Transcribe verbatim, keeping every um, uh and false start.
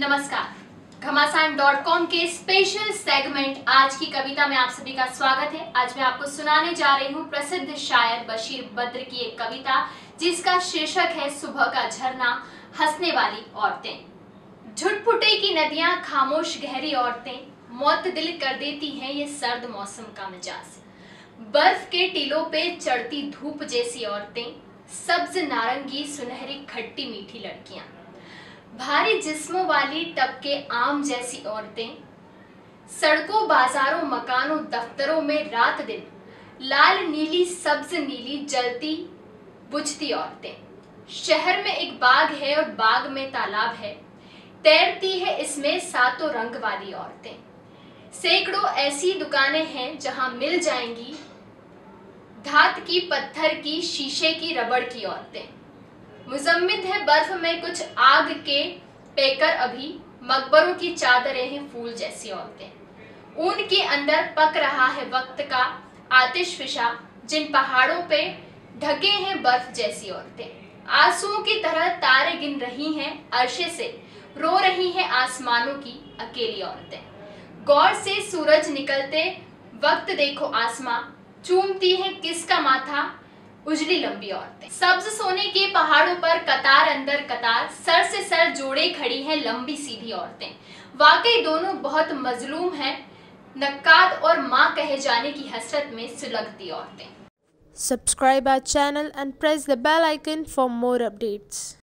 नमस्कार, Ghamasan dot com के special segment आज की कविता में आप सभी का स्वागत है। आज मैं आपको सुनाने जा रही हूँ प्रसिद्ध शायर बशीर बद्र की एक कविता जिसका शीर्षक है सुबह का झरना, हंसने वाली औरतें। झुटपुटे की नदियां, खामोश गहरी औरतें, मौत दिल कर देती हैं ये सर्द मौसम का मिजाज। बर्फ के टीलों पे चढ़ती धूप जैसी औरतें, सब्ज नारंगी सुनहरी खट्टी मीठी लड़कियां, भारी जिस्मों वाली टपके आम जैसी औरतें, सड़कों बाजारों मकानों दफ्तरों में रात दिन लाल नीली सब्ज नीली जलती बुझती औरतें। शहर में एक बाग है और बाग में तालाब है, तैरती है इसमें सातों रंग वाली औरतें। सैकड़ों ऐसी दुकानें हैं जहां मिल जाएंगी धात की, पत्थर की, शीशे की, रबड़ की औरतें। मुजम्मिद है बर्फ में कुछ आग के पेकर अभी, मकबरों की चादरें हैं फूल जैसी औरतें। ऊन के अंदर पक रहा है वक्त का आतिश फिशा, जिन पहाड़ों पे ढके हैं बर्फ जैसी औरतें। आंसुओं की तरह तारे गिन रही हैं अर्शे से, रो रही हैं आसमानों की अकेली औरतें। गौर से सूरज निकलते वक्त देखो आसमां, चूमती है किसका माथा उजली लंबी औरतें। सब्ज सोने के पहाड़ों पर कतार अंदर कतार, सर से सर जोड़े खड़ी हैं लंबी सीधी औरतें। वाकई दोनों बहुत मजलूम हैं, नक्काद और माँ कहे जाने की हसरत में सुलगती औरतें। Subscribe our channel and press the bell icon for more updates.